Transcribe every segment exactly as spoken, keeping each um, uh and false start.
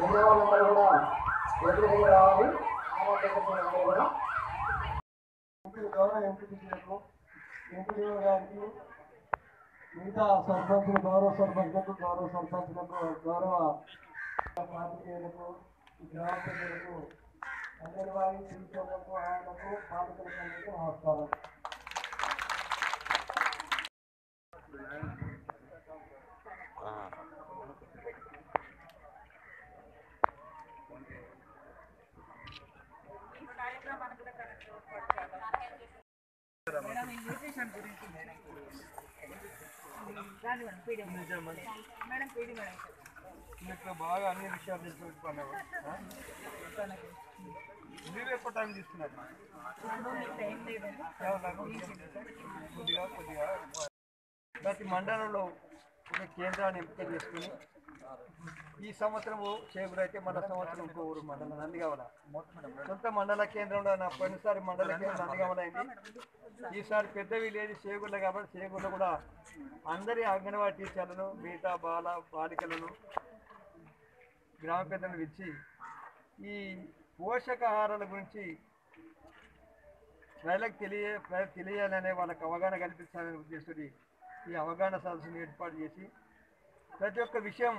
వెళ్ళే వాళ్ళందరూ కూడా ఎదురు రావాలి. గౌరవ ఎంపీలకు ఎంపీ గారికి మిగతా సర్పంచులు గౌరవ సర్పంచులకు గౌరవ సర్పంచులకు గౌరవ పాత్రికేయులకు గ్రామ ప్రజలకు అంగన్వాడీ టీచర్లకు ఆయనకు పాత్రికేయులకు నమస్కారం. మీకు బాగా అన్ని విషయాలు తెలుసుకున్నావు. మీరు ఎక్కువ టైం తీసుకున్నారు. కొద్దిగా కొద్దిగా ప్రతి మండలంలో ఒక కేంద్రాన్ని ఎంపిక చేసుకుని ఈ సంవత్సరం చేకూరు అయితే మన సంవత్సరం ఇంకో ఊరు మండలం నందిగామల సొంత మండల కేంద్రంలో నా పోయినసారి మండల కేంద్రం నందిగామల అయింది. ఈసారి పెద్ద విలేజ్ చేకూరులో కాబట్టి చేకూరులో కూడా అందరి అంగన్వాడీ టీచర్లను మిగతా బాల బాలికలను గ్రామ పెద్దలను పిలిచి ఈ పోషకాహారాల గురించి ప్రజలకు తెలియ ప్రజలకు తెలియాలనే వాళ్ళకు అవగాహన కల్పించాలనే ఉద్దేశంతో ఈ అవగాహన సదస్సును ఏర్పాటు చేసి ప్రతి ఒక్క విషయం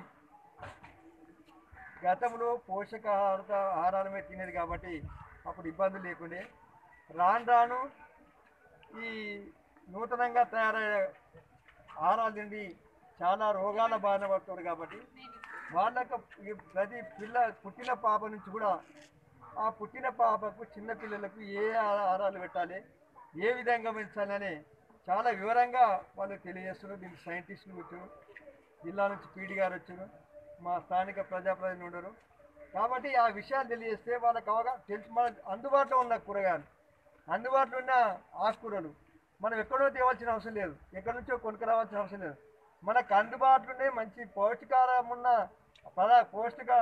గతంలో పోషకాహార ఆహారాలమే తినేది కాబట్టి అప్పుడు ఇబ్బందులు లేకుండే రాను రాను ఈ నూతనంగా తయారయ్యే ఆహారాలు తిండి చాలా రోగాల బారిన పడుతుంది కాబట్టి వాళ్ళకు ప్రతి పిల్ల పుట్టిన పాప నుంచి కూడా ఆ పుట్టిన పాపకు చిన్నపిల్లలకు ఏ ఆహారాలు పెట్టాలి, ఏ విధంగా పెంచాలని చాలా వివరంగా వాళ్ళు తెలియజేస్తున్నారు. దీనికి సైంటిస్టులు వచ్చారు, జిల్లా నుంచి పీడి గారు వచ్చారు, మా స్థానిక ప్రజాప్రతినిధులు ఉండరు. కాబట్టి ఆ విషయాలు తెలియజేస్తే వాళ్ళకి అవగా తెలిసి మన అందుబాటులో ఉన్న కూరగాయలు, అందుబాటులో ఉన్న ఆకుకూరలు మనం ఎక్కడో తేవాల్సిన అవసరం లేదు, ఎక్కడి నుంచో కొనుక్కు రావాల్సిన అవసరం లేదు. మనకు అందుబాటులోనే మంచి పౌష్టికాహారం ఉన్న పదా పౌష్టిక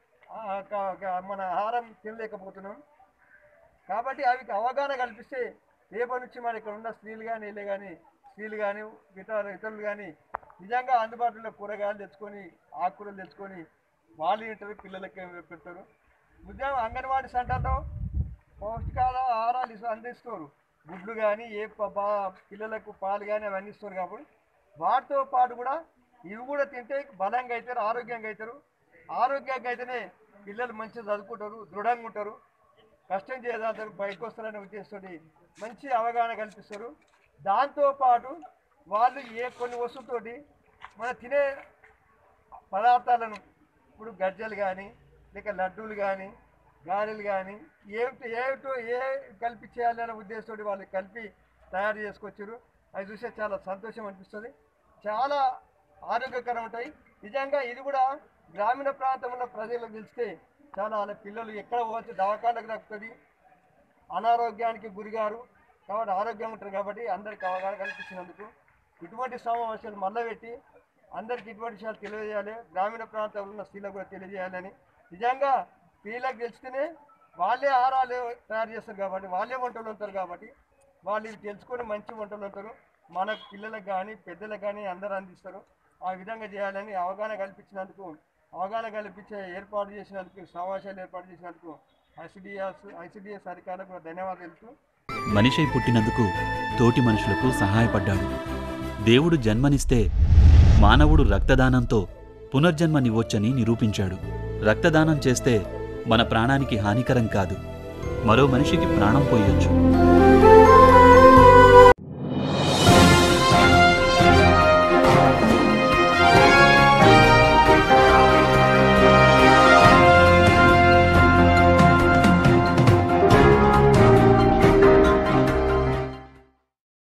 మన ఆహారం తినలేకపోతున్నాం. కాబట్టి అవి అవగాహన కల్పిస్తే రేపటి నుంచి మన ఇక్కడ ఉన్న స్త్రీలు కానీ వీళ్ళే కానీ స్త్రీలు కానీ ఇతర ఇతరులు కానీ నిజంగా అందుబాటులో కూరగాయలు తెచ్చుకొని ఆకుకూరలు తెచ్చుకొని వాళ్ళు తింటారు, పిల్లలకి పెడతారు. ఉద్యోగం అంగన్వాడీ సెంటర్లో పౌష్టికాల ఆహారాలు అందిస్తారు. గుడ్లు కానీ ఏ పిల్లలకు పాలు కానీ అవి అందిస్తారు. కాబట్టి వాటితో పాటు కూడా ఇవి కూడా తింటే బలంగా అవుతారు, ఆరోగ్యంగా అవుతారు. ఆరోగ్యంగా అయితేనే పిల్లలు మంచిగా చదువుకుంటారు, దృఢంగా ఉంటారు, కష్టం చేయదాంటారు, బయటకు వస్తారనే ఉద్దేశంతో మంచి అవగాహన కల్పిస్తారు. దాంతోపాటు వాళ్ళు ఏ కొన్ని వస్తువులతోటి మన తినే పదార్థాలను ఇప్పుడు గజ్జలు కానీ లేక లడ్డూలు కానీ గారెలు కానీ ఏమిటి ఏమిటో ఏ కలిపి చేయాలనే ఉద్దేశంతో వాళ్ళు కలిపి తయారు చేసుకొచ్చారు. అది చూసే చాలా సంతోషం అనిపిస్తుంది, చాలా ఆరోగ్యకరం ఉంటాయి. నిజంగా ఇది కూడా గ్రామీణ ప్రాంతంలో ప్రజలకు తెలిస్తే చాలా వాళ్ళ పిల్లలు ఎక్కడ పోవచ్చు దవాఖానకు దక్కుతుంది, అనారోగ్యానికి గురిగారు కాబట్టి ఆరోగ్యం ఉంటారు. కాబట్టి అందరికి అవగాహన కల్పించినందుకు ఇటువంటి సమావేశాలు మళ్ళీ పెట్టి అందరికి ఇటువంటి విషయాలు తెలియజేయాలి, గ్రామీణ ప్రాంతంలో ఉన్న స్త్రీలకు కూడా తెలియజేయాలని. నిజంగా స్త్రీలకు తెలిస్తేనే వాళ్ళే ఆహారాలు తయారు చేస్తారు కాబట్టి వాళ్ళే వంటలు ఉంటారు కాబట్టి వాళ్ళు ఇవి తెలుసుకొని మంచి వంటలు ఉంటారు. మన పిల్లలకు కానీ పెద్దలకు కానీ అందరూ అందిస్తారు. ఆ విధంగా చేయాలని అవగాహన కల్పించినందుకు అవగాహన కల్పించే ఏర్పాటు చేసినందుకు సమావేశాలు ఏర్పాటు చేసినందుకు ఐసిడిఎస్ ఐసిడిఎస్ అధికారులకు ధన్యవాదాలు తెలుపుతూ మనిషి పుట్టినందుకు తోటి మనుషులకు సహాయపడ్డాడు. దేవుడు జన్మనిస్తే మానవుడు రక్తదానంతో పునర్జన్మనివ్వొచ్చని నిరూపించాడు. రక్తదానం చేస్తే మన ప్రాణానికి హానికరం కాదు, మరో మనిషికి ప్రాణం పోయొచ్చు.